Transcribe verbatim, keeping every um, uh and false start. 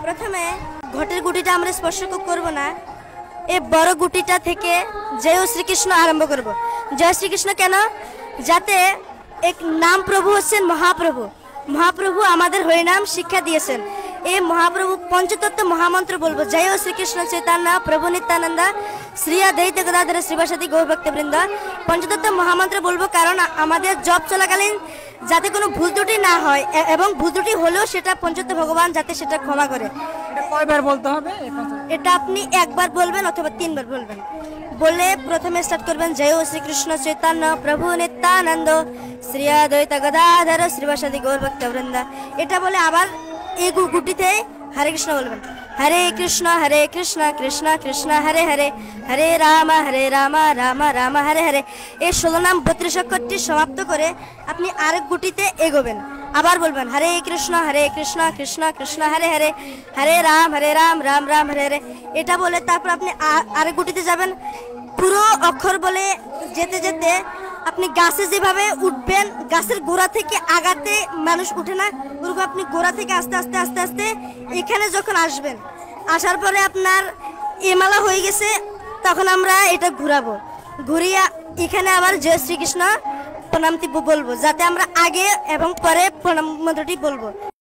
প্রথমে ঘটের গুটিটা আমরা স্পর্শ করব না, এই বড় গুটিটা থেকে জয় শ্রীকৃষ্ণ আরম্ভ করব। জয় শ্রীকৃষ্ণ কেন? যাতে এক নাম প্রভু হচ্ছেন মহাপ্রভু। মহাপ্রভু আমাদের হরিনাম শিক্ষা দিয়েছেন। এই মহাপ্রভু পঞ্চতত্ত্ব মহামন্ত্র বলবো, জয় শ্রীকৃষ্ণ চৈতন্য প্রভু নিত্যানন্দ শ্রী অদ্বৈত গদাধর শ্রীবাসাদি গৌরভক্তবৃন্দ। পঞ্চতত্ত্ব মহামন্ত্র বলবো কারণ আমাদের জপ চলাকালীন যাতে কোনো ভুল ত্রুটি না হয়, এবং ভুল ত্রুটি হলেও সেটা পঞ্চতত্ত্ব ভগবান যাতে সেটা ক্ষমা করে। কয়বার বলতে হবে? এটা আপনি একবার বলবেন অথবা তিনবার বলবেন। বলে প্রথমে স্টার্ট করবেন জয় শ্রীকৃষ্ণ চৈতন্য প্রভু নিত্যানন্দ শ্রী অদ্বৈত গদাধর শ্রীবাসাদি গৌরভক্তবৃন্দ। এটা বলে আবার এই গুটিতে হরে কৃষ্ণ বলবেন। হরে কৃষ্ণ হরে কৃষ্ণ কৃষ্ণ কৃষ্ণ হরে হরে, হরে রাম হরে রাম রাম রাম হরে হরে। এই ষোলো নাম বত্রিশ অক্ষরটি সমাপ্ত করে আপনি আরেক গুটিতে এগোবেন। আবার বলবেন হরে কৃষ্ণ হরে কৃষ্ণ কৃষ্ণ কৃষ্ণ হরে হরে, হরে রাম হরে রাম রাম রাম হরে হরে। এটা বলে তারপর আপনি আরেক গুটিতে যাবেন। পুরো অক্ষর বলে যেতে যেতে আপনি গাছে যেভাবে উঠবেন, গাছের গোড়া থেকে আগাতে মানুষ উঠে না, ওরকম আপনি গোড়া থেকে আস্তে আস্তে আস্তে আস্তে এখানে যখন আসবেন, আসার পরে আপনার এমালা হয়ে গেছে, তখন আমরা এটা ঘুরাবো। ঘুরিয়ে এখানে আবার জয় শ্রীকৃষ্ণ প্রণামটি বলবো, যাতে আমরা আগে এবং পরে প্রণাম মন্ত্রটি বলবো।